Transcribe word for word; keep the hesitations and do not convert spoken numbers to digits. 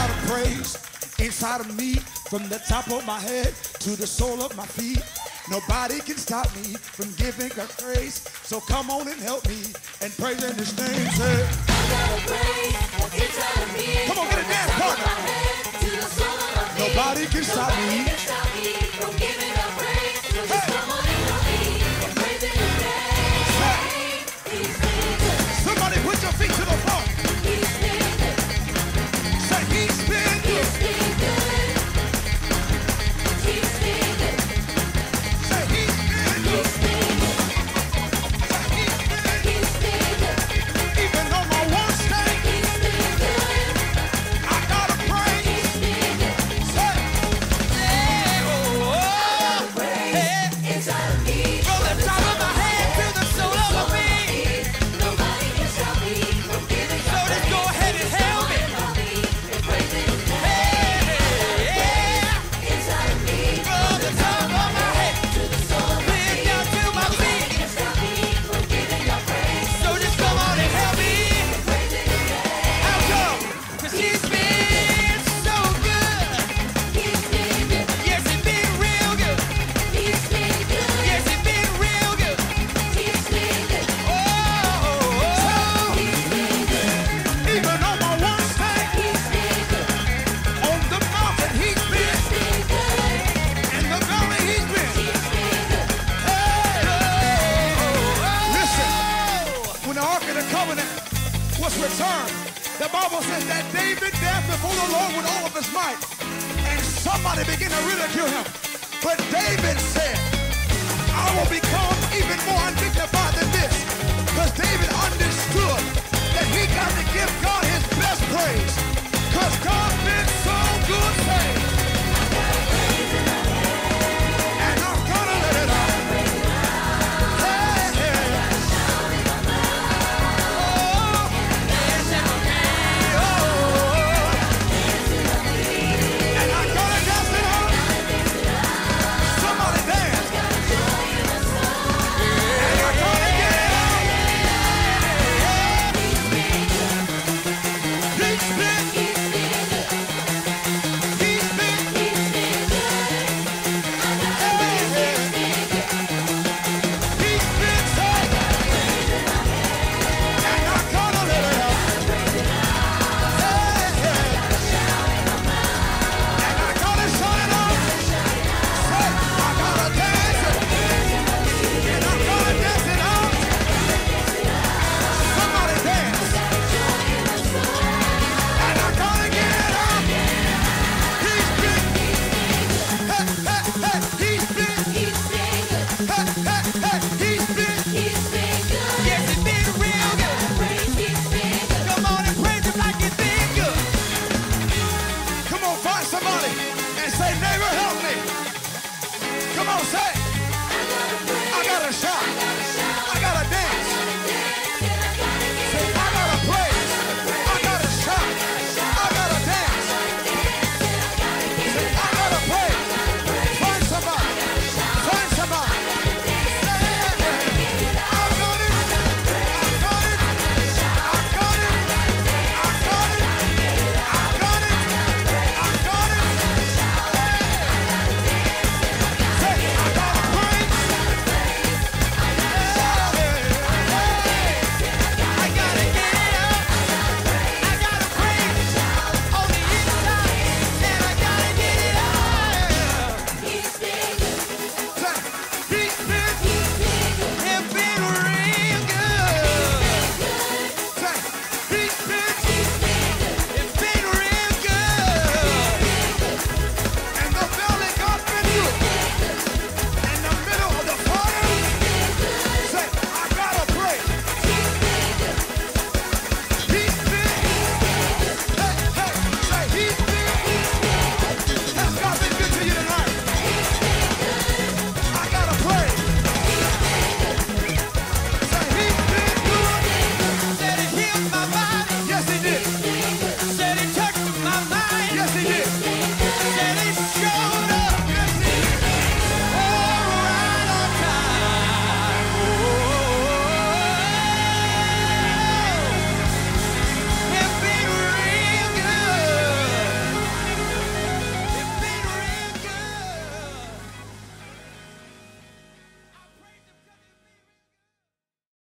got a praise inside of me from the top of my head to the sole of my feet. Nobody can stop me from giving God praise. So come on and help me and praise in His name. Say, I got a praise inside of me. Come on, get a dance partner. Nobody can stop me. Nobody can stop me from giving God praise. So just Hey. come on and help me and praise in His name. He's been good. Somebody put your feet to the floor. He's been good. Say, He's been good. He's been good. He's been good. Say, He's been good. He's been good. Say, He's been good. He's been good. Even on my worst day, He's been good. I got a praise. He's been good. Say, Inside of me. From the top of my head to the sole of my feet. Nobody can stop me from giving So God just go ahead and help me. help me and praise in His name. Yeah. Inside of me. From the top of my head To the soul of my clear feet. down to my Nobody feet. can stop me from giving God praise. So just come on and help me. Praise in His name. Out come. Cause He's been so good. He's been good. Yes, He's been real good. He's been good. Yes, He's been real good. He's been good. Oh, oh, oh. He's been good. even on my worst day, He's been good. on the mountain He's been, He's been good. in the valley He's been. He's been good. Listen, when the Ark of the Covenant was returned, the Bible says that David danced before the Lord with all of his might, and somebody began to ridicule him. But David said, I will become even more undignified than this, because David understood that he got to give God his